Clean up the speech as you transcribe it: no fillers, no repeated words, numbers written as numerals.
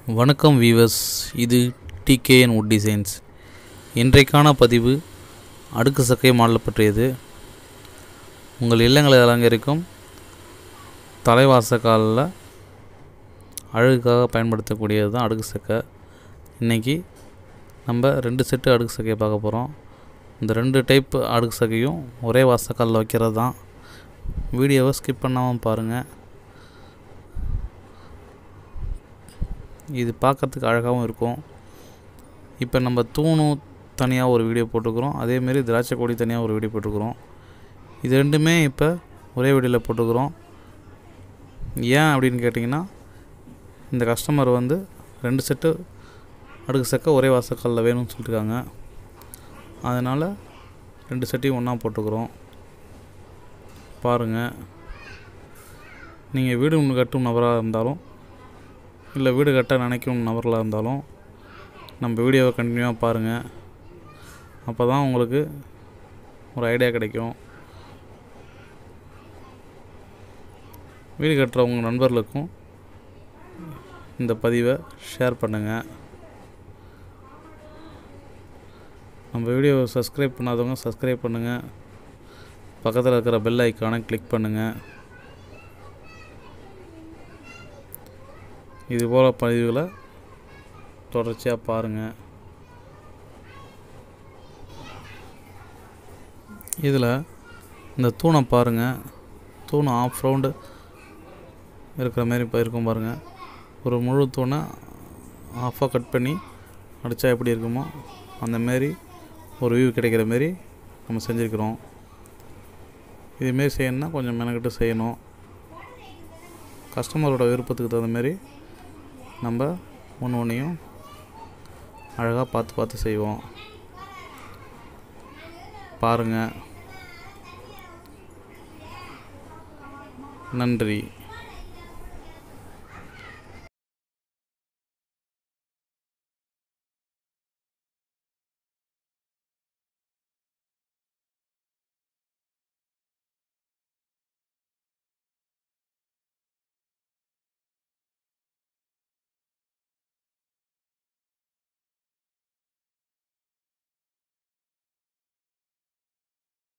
வணக்கம் வீவர்ஸ், இது TKN would designs. இன்றைக்கான பதிவு அடுக்கு சக்கை மாடல் பற்றியது. உங்கள் இல்லங்களை அலங்கரிக்கும் தலைவாசக்காலில் அழகுக்காக பயன்படுத்தக்கூடியது தான் அடுக்கு சக்கை. இன்றைக்கி நம்ம 2 செட்டு அடுக்கு சக்கையை பார்க்க போகிறோம். இந்த 2 டைப் அடுக்கு சக்கையும் ஒரே வாசக்காலில் வைக்கிறது தான். வீடியோவை ஸ்கிப் பண்ணாமல் பாருங்கள். இது பார்க்குறதுக்கு அழகாகவும் இருக்கும். இப்போ நம்ம தூணும் தனியாக ஒரு வீடியோ போட்டுக்கிறோம், அதேமாரி திராட்சை கொடி தனியாக ஒரு வீடியோ போட்டுக்கிறோம். இது ரெண்டுமே இப்போ ஒரே வீடியோவில் போட்டுக்கிறோம். ஏன் அப்படின்னு கேட்டிங்கன்னா, இந்த கஸ்டமர் 2 செட்டு அடுக்கு சக்கை ஒரே வாசக்காலில் வேணும்னு சொல்லியிருக்காங்க. அதனால் 2 செட்டையும் ஒன்றா போட்டுக்கிறோம். பாருங்கள், நீங்கள் வீடு ஒன்று கட்டும் நபராக இருந்தாலும் இல்லை வீடு கட்ட நினைக்கும் நபர்களாக இருந்தாலும் நம்ம வீடியோவை கண்டினியூவாக பாருங்கள். அப்போ தான் உங்களுக்கு ஒரு ஐடியா கிடைக்கும். வீடு கட்டுற உங்கள் நண்பர்களுக்கும் இந்த பதிவை ஷேர் பண்ணுங்கள். நம்ம வீடியோவை சப்ஸ்கிரைப் பண்ணாதவங்க சப்ஸ்கிரைப் பண்ணுங்கள். பக்கத்தில் இருக்கிற பெல் ஐக்கானை கிளிக் பண்ணுங்கள். இதுபோல் பதிவுகளை தொடர்ச்சியாக பாருங்கள். இதில் இந்த தூணை பாருங்கள். தூண் ஆஃப் ரவுண்டு இருக்கிற மாரி இப்போ இருக்கும் பாருங்கள். ஒரு முழு தூணை ஆஃபாக கட் பண்ணி அடித்தா எப்படி இருக்குமோ அந்தமாரி ஒரு வியூ கிடைக்கிற மாரி நம்ம செஞ்சுருக்கிறோம். இதுமாரி செய்யணுன்னா கொஞ்சம் மெனக்கிட்டு செய்யணும். கஸ்டமரோட விருப்பத்துக்கு தகுந்த மாரி நம்ம ஒன்றையும் அழகாக பார்த்து செய்வோம். பாருங்கள். நன்றி.